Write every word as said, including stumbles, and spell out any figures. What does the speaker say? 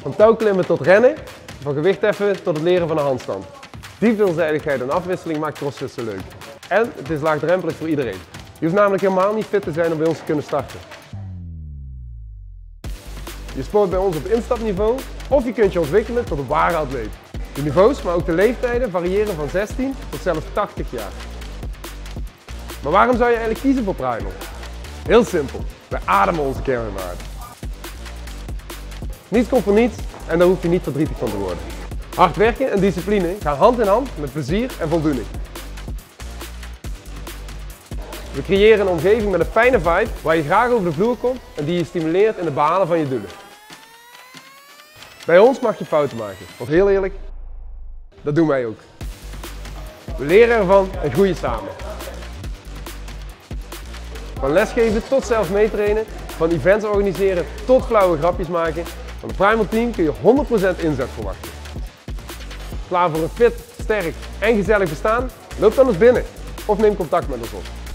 Van touwklimmen tot rennen, van gewichtheffen tot het leren van een handstand. Die veelzijdigheid en afwisseling maakt CrossFit zo leuk. En het is laagdrempelig voor iedereen. Je hoeft namelijk helemaal niet fit te zijn om bij ons te kunnen starten. Je sport bij ons op instapniveau of je kunt je ontwikkelen tot een ware atleet. De niveaus, maar ook de leeftijden variëren van zestien tot zelfs tachtig jaar. Maar waarom zou je eigenlijk kiezen voor Primal? Heel simpel, wij ademen onze kernwaarden. Niets komt voor niets en daar hoef je niet verdrietig van te worden. Hard werken en discipline gaan hand in hand met plezier en voldoening. We creëren een omgeving met een fijne vibe waar je graag over de vloer komt en die je stimuleert in het behalen van je doelen. Bij ons mag je fouten maken, want heel eerlijk, dat doen wij ook. We leren ervan en groeien samen. Van lesgeven tot zelf meetrainen, van events organiseren tot flauwe grapjes maken. Van het Primal team kun je honderd procent inzet verwachten. Klaar voor een fit, sterk en gezellig bestaan? Loop dan eens binnen of neem contact met ons op.